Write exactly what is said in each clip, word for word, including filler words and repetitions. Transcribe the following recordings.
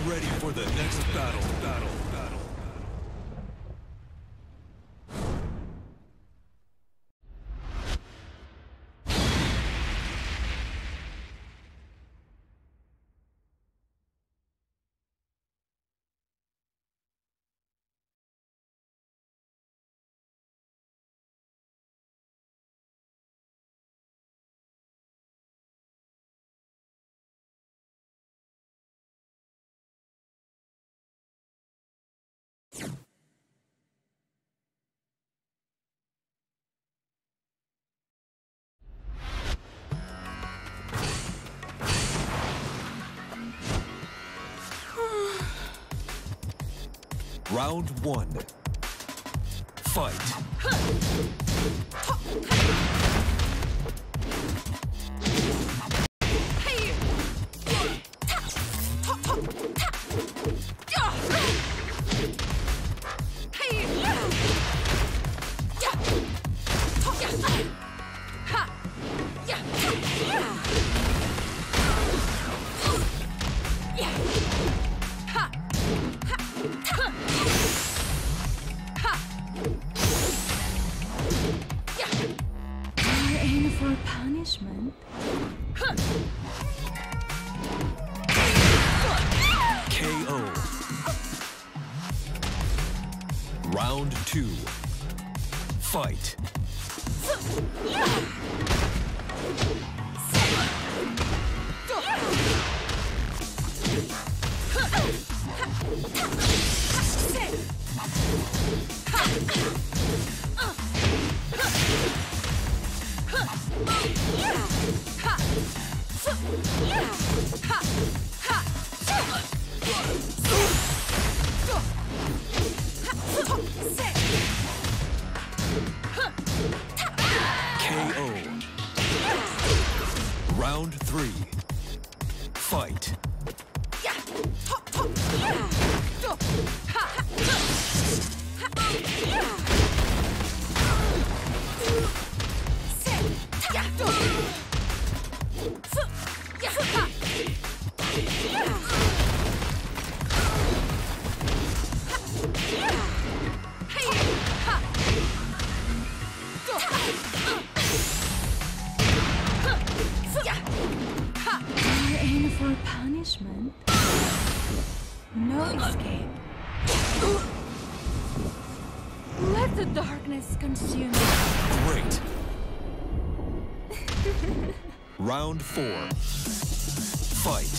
ready for the next battle. Battle. Battle. Round one. Fight. For punishment. K O. Round two. Fight. K O. Round three. Fight. You're in for punishment. No escape. Let the darkness consume you. Great. Round four. Fight.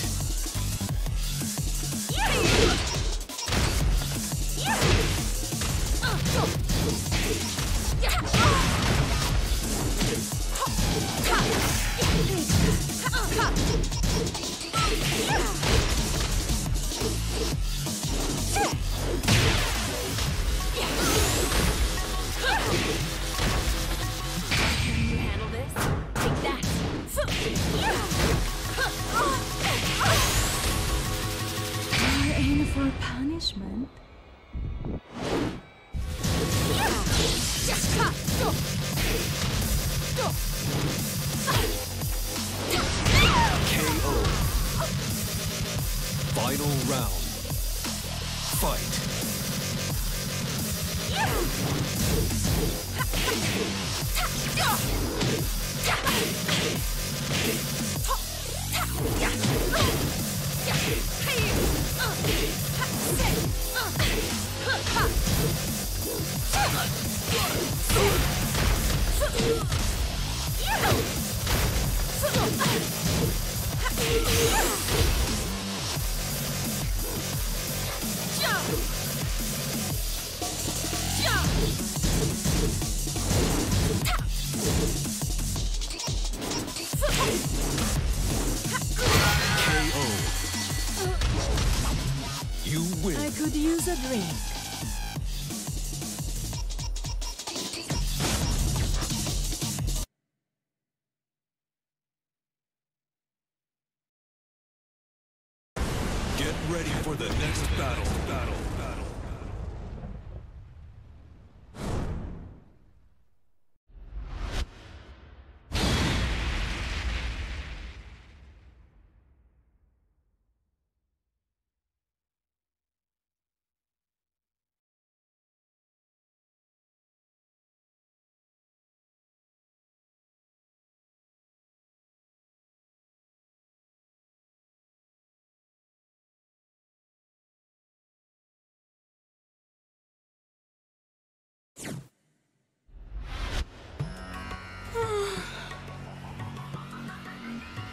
Can you handle this? Take that. You're in for punishment. K O. Final round. Fight. K O. You win. I could use a drink. Get ready for the next battle. Battle. Battle.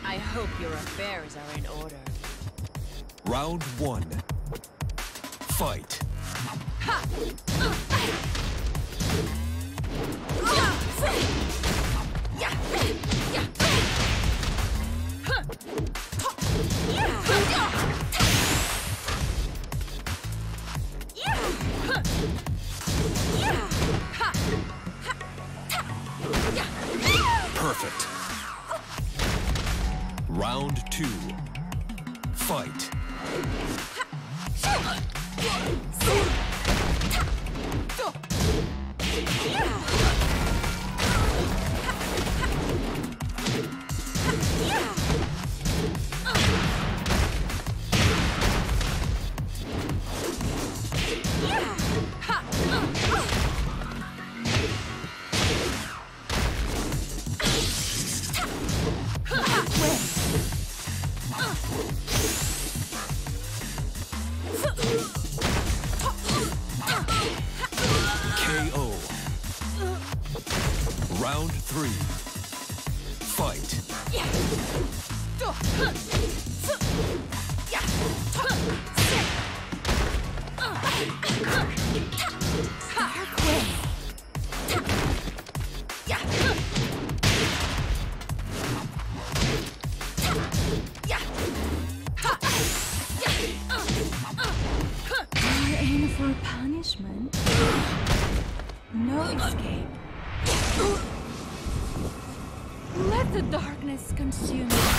I hope your affairs are in order. Round one. Fight. Ha! Perfect. Round two. Fight. K O. Round three. Fight. You're in for punishment. No escape. Let the darkness consume you.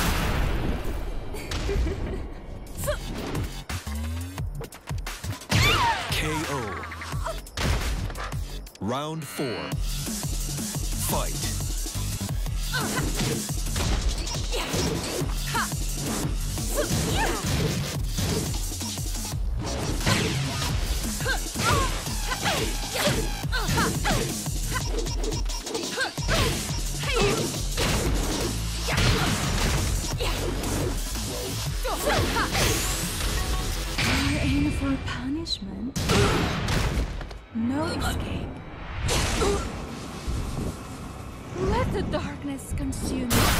K O. Round four. Fight. You're in for punishment. No escape. Let the darkness consume you.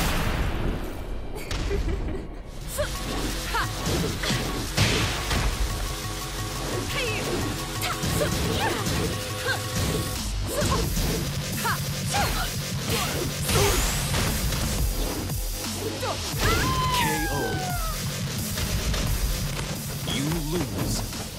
K O. You lose.